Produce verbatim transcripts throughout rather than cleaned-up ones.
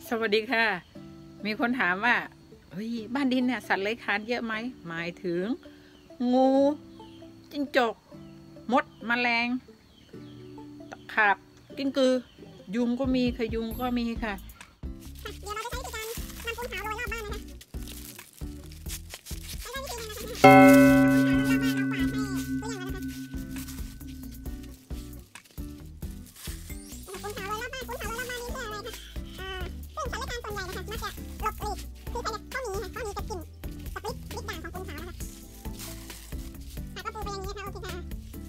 สวัสดีค่ะมีคนถามว่าเฮ้ยบ้านดินเนี่ยสัตว์เลื้อยคลานเยอะไหมหมายถึงงูจิ้งจกมดแมลงตะขาบกิ้งกือยุงก็มีค่ะยุงก็มีค่ะเดี๋ยวเราจะใช้วิธีการนำปูนขาวโรยรอบบ้านนะคะใช้วิธีนี้นะคะเอาปูนขาวโรยรอบบ้านเรากวาดให้เกลี้ยงเลยนะคะปูนขาวโรยรอบบ้านนี้เพื่ออะไรนะคะซึ่งสัตว์เลื้อยคลานส่วนใหญ่นะคะมักจะหลบหลีกคือใช้เข้าหนีเข้าหนีจะกินสัตว์เล็กบิ๊กด่างของปูนขาวนะคะก็ปูไปอย่างนี้นะคะโอเคค่ะ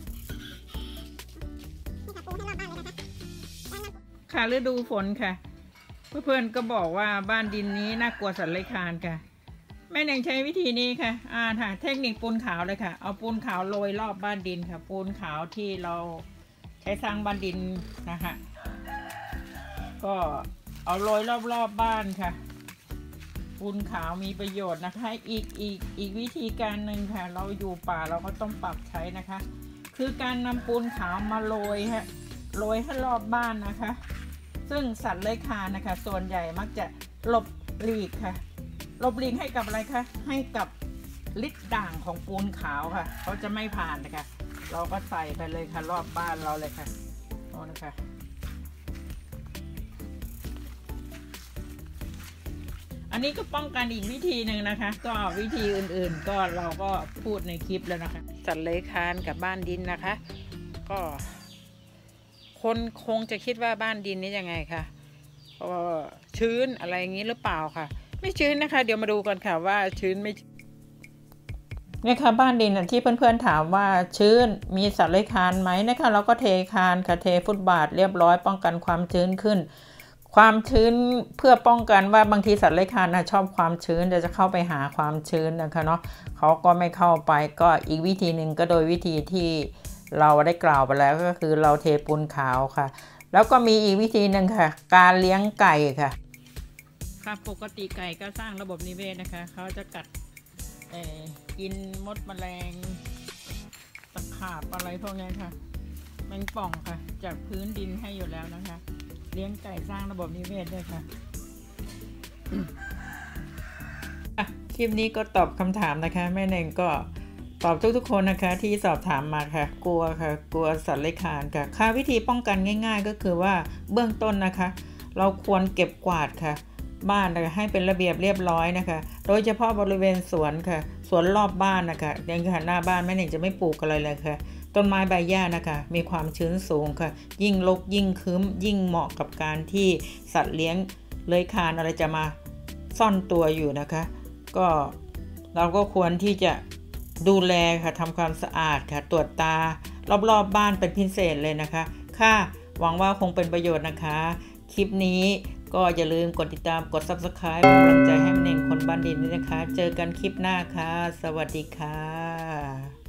นี่ค่ะปูให้รอบบ้านเลยนะคะค่ะฤดูฝนค่ะเพื่อนๆก็บอกว่าบ้านดินนี้น่ากลัวสัตว์เลื้อยคลานค่ะแม่เน่งใช้วิธีนี้ค่ะอ่าค่ะเทคนิคปูนขาวเลยค่ะเอาปูนขาวโรยรอบบ้านดินค่ะปูนขาวที่เราใช้สร้างบ้านดินนะคะก็เอาโรยรอบๆ บ, บ้านค่ะปูนขาวมีประโยชน์นะคะอีกอีกอีกวิธีการหนึ่งค่ะเราอยู่ป่าเราก็ต้องปรับใช้นะคะคือการนำปูนขาวมาโรยฮะโรยให้รอบบ้านนะคะซึ่งสัตว์เลื้อยคลานนะคะส่วนใหญ่มักจะหลบหลีกค่ะหลบหลีกให้กับอะไรคะให้กับฤทธิ์ด่างของปูนขาวค่ะเขาจะไม่ผ่านนะคะเราก็ใส่ไปเลยค่ะรอบบ้านเราเลยค่ะโอ้นะคะอันนี้ก็ป้องกันอีกวิธีหนึ่งนะคะก็วิธีอื่นๆก็เราก็พูดในคลิปแล้วนะคะสัตว์เลื้อยคลานกับบ้านดินนะคะก็คนคงจะคิดว่าบ้านดินนี้ยังไงคะก็ชื้นอะไรอย่างนี้หรือเปล่าค่ะไม่ชื้นนะคะเดี๋ยวมาดูกันค่ะว่าชื้นไม่เนี่ยค่ะบ้านดินที่เพื่อนๆถามว่าชื้นมีสัตว์เลื้อยคลานไหมนะคะเราก็เทคานค่ะเทฟุตบาทเรียบร้อยป้องกันความชื้นขึ้นความชื้นเพื่อป้องกันว่าบางทีสัตว์เลื้อยคลานนะชอบความชื้นจะเข้าไปหาความชื้นนะคะเนาะเขาก็ไม่เข้าไปก็อีกวิธีหนึ่งก็โดยวิธีที่เราได้กล่าวไปแล้วก็คือเราเทปูนขาวค่ะแล้วก็มีอีกวิธีหนึ่งค่ะการเลี้ยงไก่ค่ะค่ะปกติไก่ก็สร้างระบบนิเวศนะคะเขาจะกัดเอ่อกินมดแมลงตะขาบอะไรพวกนี้ค่ะแมงป่องค่ะจากพื้นดินให้อยู่แล้วนะคะเลี้ยงไก่สร้างระบบนิเวศด้วยค่ะคลิปนี้ก็ตอบคำถามนะคะแม่เน่งก็ตอบทุกๆคนนะคะที่สอบถามมาค่ะกลัวค่ะกลัวสัตว์เลื้อยคลานค่ะค่าวิธีป้องกันง่ายๆก็คือว่าเบื้องต้นนะคะเราควรเก็บกวาดค่ะบ้านนะคะให้เป็นระเบียบเรียบร้อยนะคะโดยเฉพาะบริเวณสวนค่ะสวนรอบบ้านนะคะยังค่ะหน้าบ้านแม่เน่งจะไม่ปลูกอะไรเลยค่ะต้นไม้ใบหญ้านะคะมีความชื้นสูงค่ะยิ่งรกยิ่งคึ้มยิ่งเหมาะกับการที่สัตว์เลี้ยงเลื้อยคลานอะไรจะมาซ่อนตัวอยู่นะคะก็เราก็ควรที่จะดูแลค่ะทำความสะอาดค่ะตรวจตารอบๆ บ, บ้านเป็นพิเศษเลยนะคะค่ะหวังว่าคงเป็นประโยชน์นะคะคลิปนี้ก็อย่าลืมกดติดตามกด ซับสไครบ์ เป็นกำลังใจให้แม่เน่งคนบ้านดินด้วยนะคะเจอกันคลิปหน้าค่ะสวัสดีค่ะ